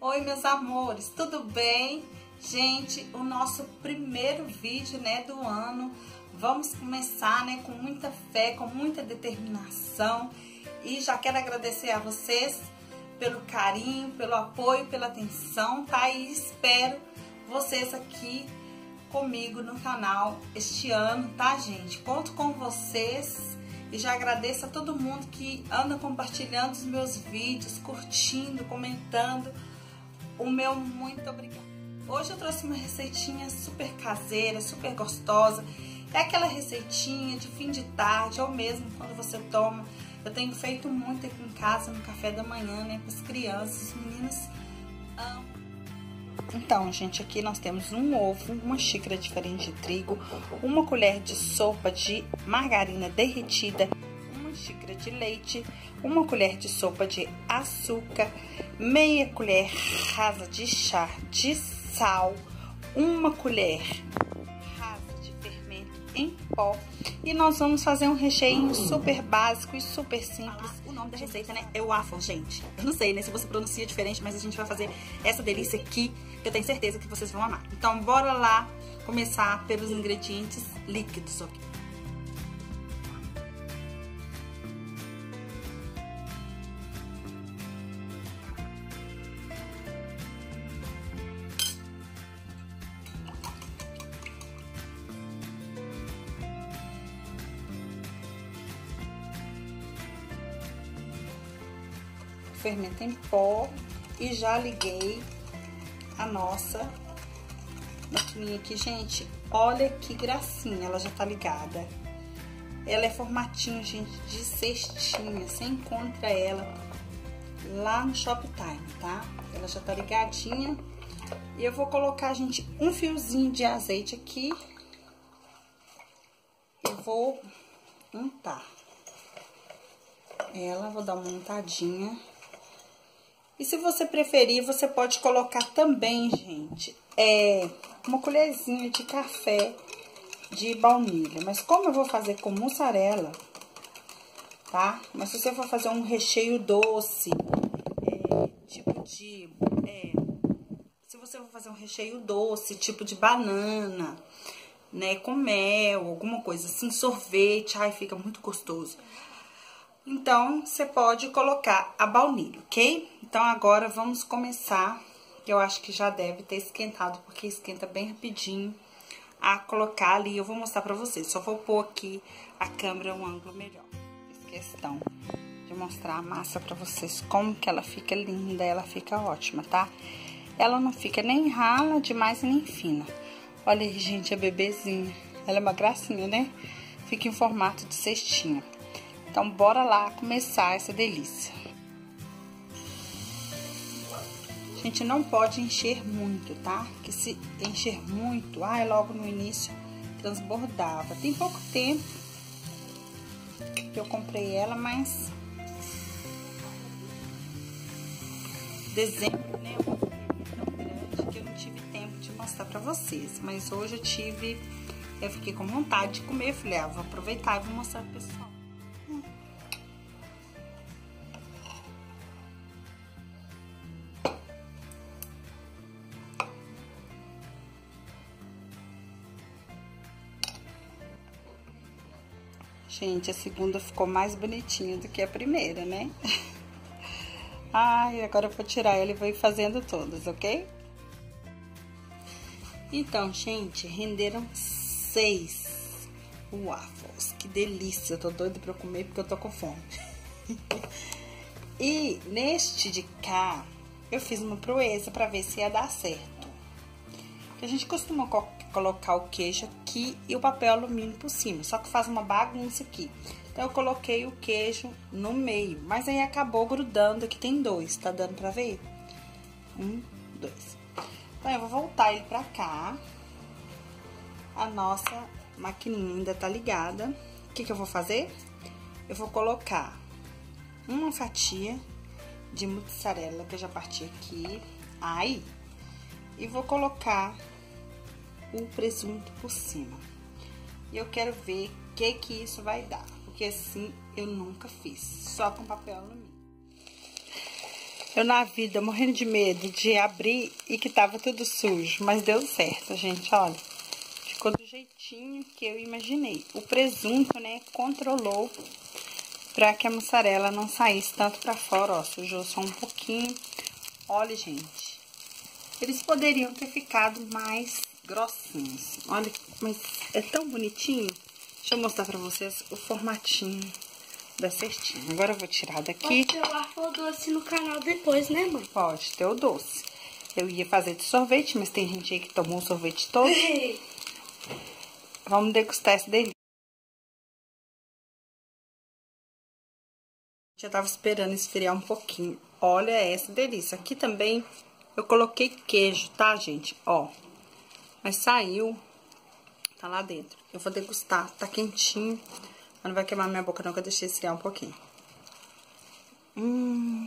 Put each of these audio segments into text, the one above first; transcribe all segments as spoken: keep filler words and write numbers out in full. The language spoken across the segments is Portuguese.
Oi, meus amores, tudo bem? Gente, o nosso primeiro vídeo, né, do ano. Vamos começar, né, com muita fé, com muita determinação. E já quero agradecer a vocês pelo carinho, pelo apoio, pela atenção, tá? E espero vocês aqui comigo no canal este ano, tá, gente? Conto com vocês e já agradeço a todo mundo que anda compartilhando os meus vídeos, curtindo, comentando. O meu muito obrigada. Hoje eu trouxe uma receitinha super caseira, super gostosa. É aquela receitinha de fim de tarde ou mesmo quando você toma. Eu tenho feito muito aqui em casa no café da manhã, né, para as crianças, os meninos amam. Então, gente, aqui nós temos um ovo, uma xícara de farinha de trigo, uma colher de sopa de margarina derretida, uma xícara de leite, uma colher de sopa de açúcar, meia colher rasa de chá de sal, uma colher rasa de fermento em pó. E nós vamos fazer um recheio super básico e super simples. O nome da receita, né, é waffle, gente. Eu não sei, né, se você pronuncia diferente, mas a gente vai fazer essa delícia aqui, que eu tenho certeza que vocês vão amar. Então, bora lá começar pelos ingredientes líquidos, ok? Fermento em pó e já liguei a nossa maquininha aqui, gente. Olha que gracinha, ela já tá ligada. Ela é formatinho, gente, de cestinha. Você encontra ela lá no Shoptime, tá? Ela já tá ligadinha. E eu vou colocar, gente, um fiozinho de azeite aqui. Eu vou untar ela, vou dar uma untadinha. E se você preferir, você pode colocar também, gente, é, uma colherzinha de café de baunilha. Mas como eu vou fazer com mussarela, tá? Mas se você for fazer um recheio doce, é, tipo de... É, se você for fazer um recheio doce, tipo de banana, né, com mel, alguma coisa assim, sorvete, ai, fica muito gostoso. Então, você pode colocar a baunilha, ok? Então, agora vamos começar, que eu acho que já deve ter esquentado, porque esquenta bem rapidinho, a colocar ali. Eu vou mostrar pra vocês, só vou pôr aqui a câmera um ângulo melhor. Fiz questão de mostrar a massa pra vocês, como que ela fica linda, ela fica ótima, tá? Ela não fica nem rala demais e nem fina. Olha aí, gente, a bebezinha, ela é uma gracinha, né? Fica em formato de cestinha. Então, bora lá começar essa delícia. A gente não pode encher muito, tá? Porque se encher muito, ai, logo no início transbordava. Tem pouco tempo que eu comprei ela, mas dezembro, né, é uma tão grande que eu não tive tempo de mostrar pra vocês. Mas hoje eu tive, eu fiquei com vontade de comer, falei, ah, vou aproveitar e vou mostrar pro pessoal. Gente, a segunda ficou mais bonitinha do que a primeira, né? Ai, agora eu vou tirar ela e vou ir fazendo todas, ok? Então, gente, renderam seis waffles. Que delícia, eu tô doida pra comer porque eu tô com fome. E neste de cá, eu fiz uma proeza pra ver se ia dar certo. A gente costuma co colocar o queijo aqui e o papel alumínio por cima, só que faz uma bagunça aqui. Então, eu coloquei o queijo no meio, mas aí acabou grudando, aqui tem dois, tá dando pra ver? Um, dois. Então, eu vou voltar ele pra cá. A nossa maquininha ainda tá ligada. O que que eu vou fazer? Eu vou colocar uma fatia de mussarela, que eu já parti aqui. Aí, e vou colocar o presunto por cima. E eu quero ver o que que isso vai dar, porque assim eu nunca fiz, só com papel alumínio. Eu na vida morrendo de medo de abrir e que tava tudo sujo, mas deu certo, gente, olha. Ficou do jeitinho que eu imaginei. O presunto, né, controlou pra que a mussarela não saísse tanto pra fora, ó, sujou só um pouquinho. Olha, gente, eles poderiam ter ficado mais grossinhos. Olha, mas é tão bonitinho. Deixa eu mostrar pra vocês o formatinho da cestinha. Agora eu vou tirar daqui. Pode levar o doce no canal depois, né, mãe? Pode ter o doce. Eu ia fazer de sorvete, mas tem gente aí que tomou o sorvete todo. Vamos degustar esse delícia. Já tava esperando esfriar um pouquinho. Olha essa delícia. Aqui também eu coloquei queijo, tá, gente? Ó. Mas saiu. Tá lá dentro. Eu vou degustar. Tá quentinho. Mas não vai queimar minha boca não, que eu deixei esfriar um pouquinho. Hum.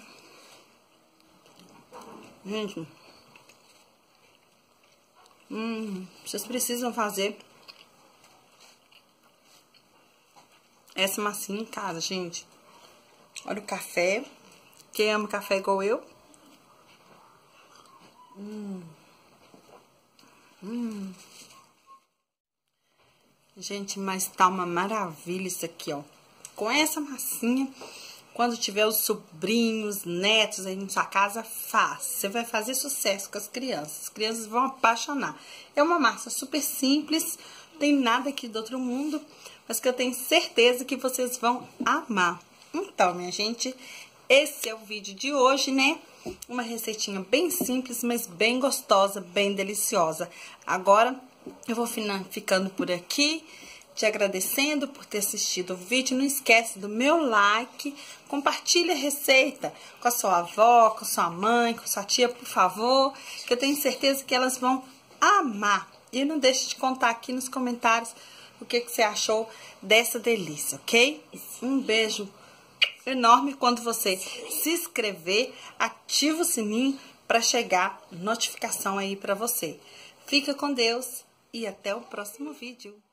Gente. Hum. Vocês precisam fazer essa massinha em casa, gente. Olha o café. Quem ama café igual eu. Hum. Hum. Gente, mas tá uma maravilha isso aqui, ó. Com essa massinha, quando tiver os sobrinhos, netos aí na sua casa, faz. Você vai fazer sucesso com as crianças. As crianças vão apaixonar. É uma massa super simples, não tem nada aqui do outro mundo, mas que eu tenho certeza que vocês vão amar. Então, minha gente, esse é o vídeo de hoje, né? Uma receitinha bem simples, mas bem gostosa, bem deliciosa. Agora, eu vou ficando por aqui, te agradecendo por ter assistido o vídeo. Não esquece do meu like, compartilha a receita com a sua avó, com a sua mãe, com a sua tia, por favor, que eu tenho certeza que elas vão amar. E não deixe de contar aqui nos comentários o que, que você achou dessa delícia, ok? Um beijo enorme. Quando você se inscrever, ativa o sininho para chegar notificação aí para você. Fica com Deus e até o próximo vídeo.